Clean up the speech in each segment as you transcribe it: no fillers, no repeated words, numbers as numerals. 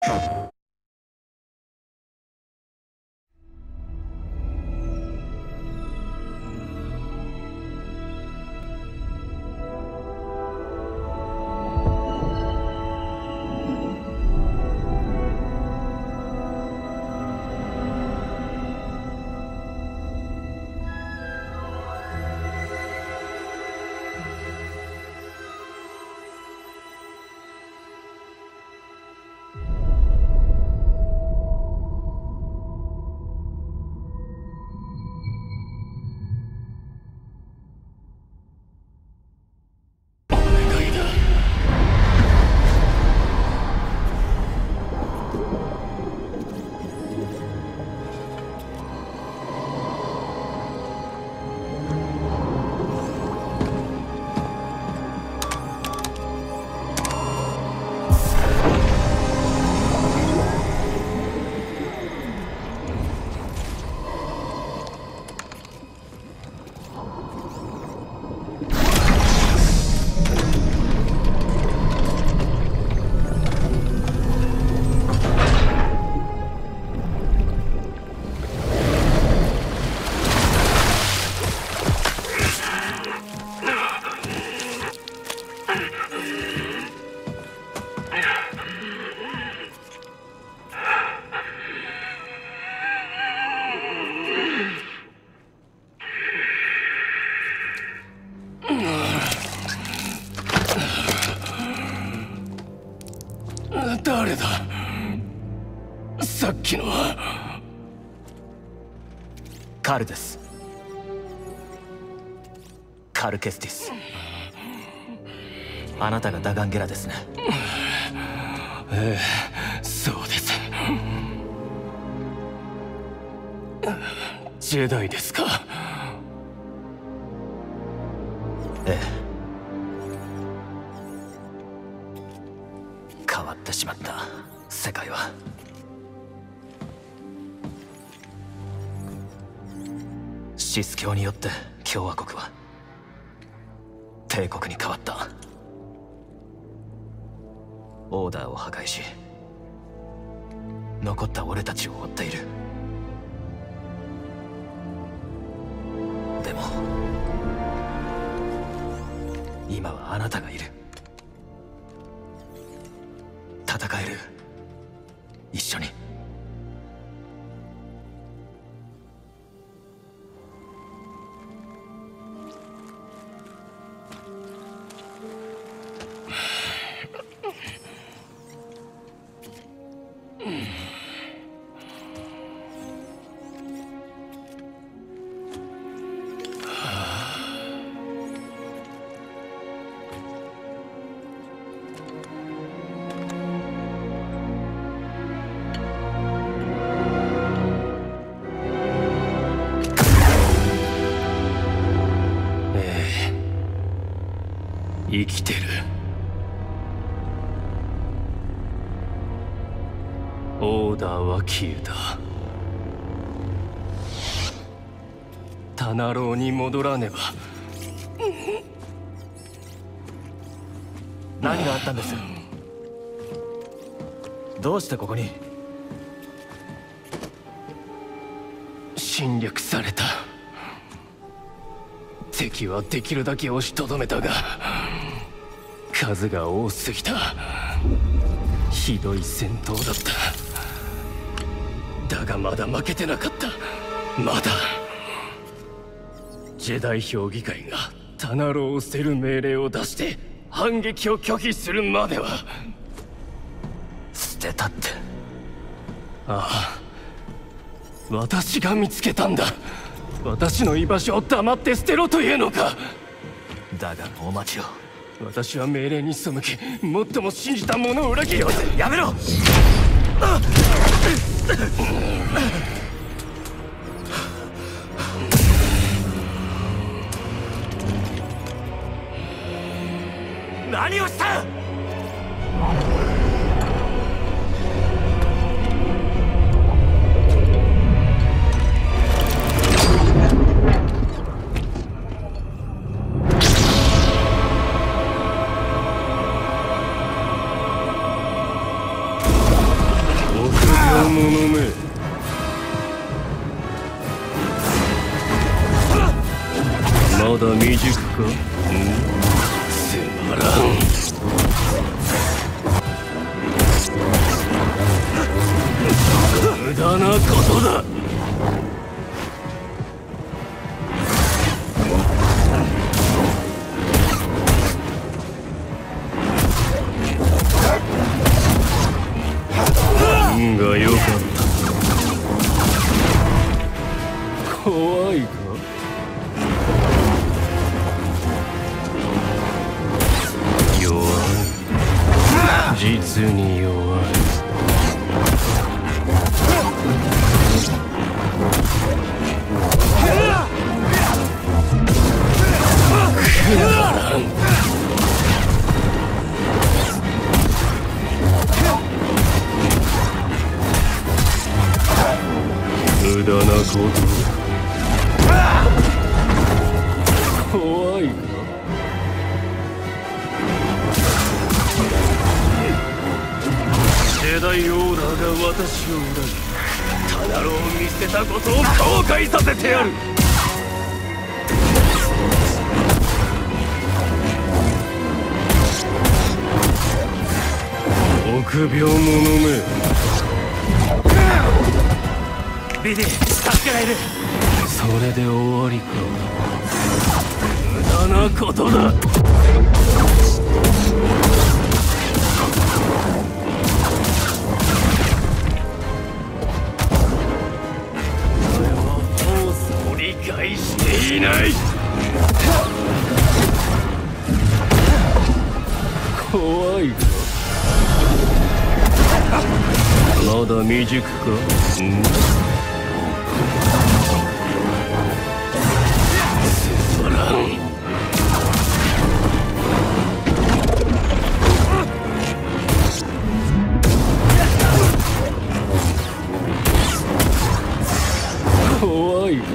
誰だ？さっきのは。 カルです。カル・ケスティス。あなたがダガンゲラですね。 ええ、そうです。ジェダイですか？ ええ。変わってしまった世界は。シス教によって共和国は帝国に変わった。オーダーを破壊し残った俺たちを追っている。でも今はあなたがいる。戦える。一緒に。 生きてる。オーダーは消えた。タナロウに戻らねば。 何があったんです？どうしてここに？ 侵略された。敵はできるだけ押しとどめたが数が多すぎた。ひどい戦闘だった。だがまだ負けてなかった。まだ。ジェダイ評議会がタナロウを捨てる命令を出して反撃を拒否するまでは。 捨てたって。 ああ、私が見つけたんだ。私の居場所を黙って捨てろというのか。 だがお待ちを。 私は命令に背き、最も信じた者を裏切り。 やめろ。何をした！ 者め。まだ未熟か。つまらん。無駄なことだ。運が良かった。怖いか。弱い。実に弱い。くだらん。無駄なこと怖いか。ジェダイオーダーが私を裏切りタナロを見捨てたことを後悔させてやる。臆病者め。 ビディ、助けられる。 それで終わりか。無駄なことだ。俺はフォースを理解していない。怖いか。まだ未熟か。つまらん。怖いか。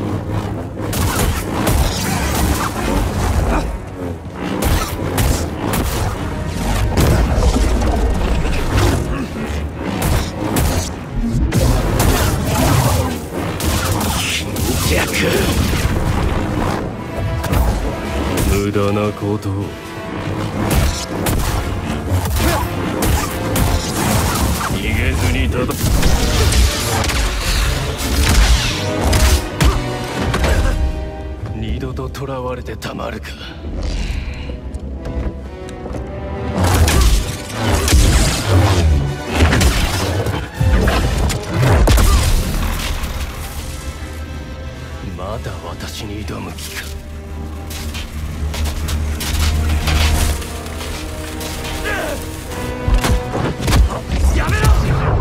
無駄なことを。逃げずにただ二度と囚われてたまるか。まだ私に挑む気か。 やめろ。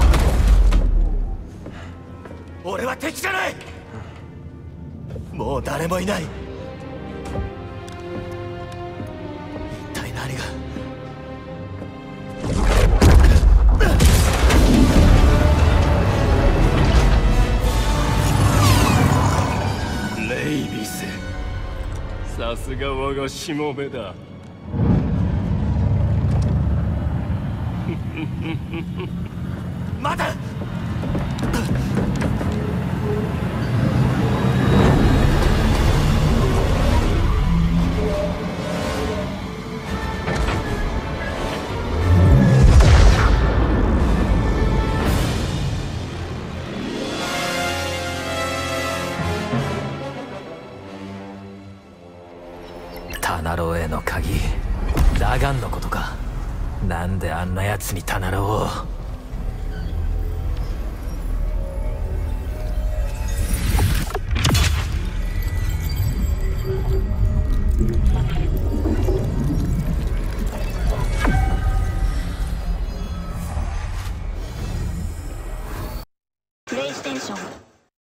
俺は敵じゃない。もう誰もいない。一体何が。 レイビス、さすが我がしもべだ。 待て。タナロへの鍵、ラガンのことか。なんであんな奴にタナロを。